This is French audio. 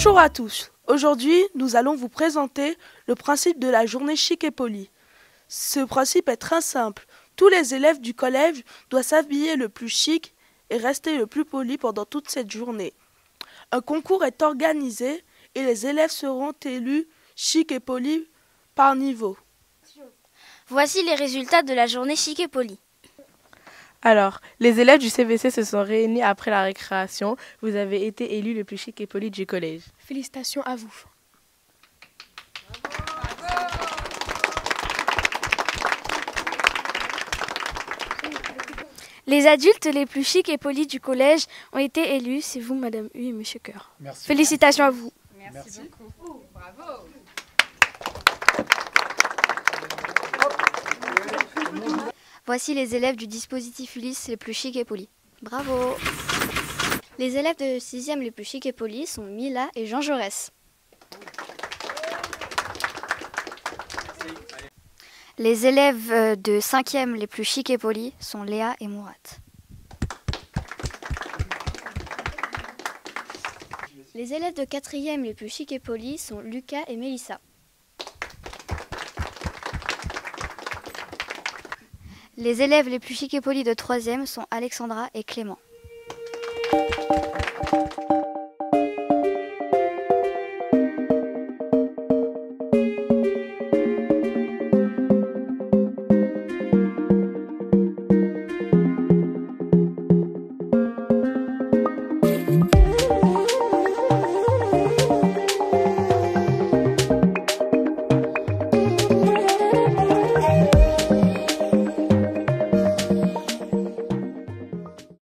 Bonjour à tous. Aujourd'hui, nous allons vous présenter le principe de la journée chic et polie. Ce principe est très simple. Tous les élèves du collège doivent s'habiller le plus chic et rester le plus poli pendant toute cette journée. Un concours est organisé et les élèves seront élus chic et polis par niveau. Voici les résultats de la journée chic et polie. Alors, les élèves du CVC se sont réunis après la récréation. Vous avez été élus le plus chic et poli du collège. Félicitations à vous. Les adultes les plus chics et polis du collège ont été élus. C'est vous, Madame Hu et Monsieur Coeur. Merci. Félicitations à vous. Merci beaucoup. Bravo. Voici les élèves du dispositif Ulysse les plus chics et polis. Bravo. Les élèves de 6e les plus chics et polis sont Mila et Jean Jaurès. Les élèves de 5e les plus chics et polis sont Léa et Mourat. Les élèves de 4e les plus chics et polis sont Lucas et Mélissa. Les élèves les plus chics et polis de 3e sont Alexandra et Clément.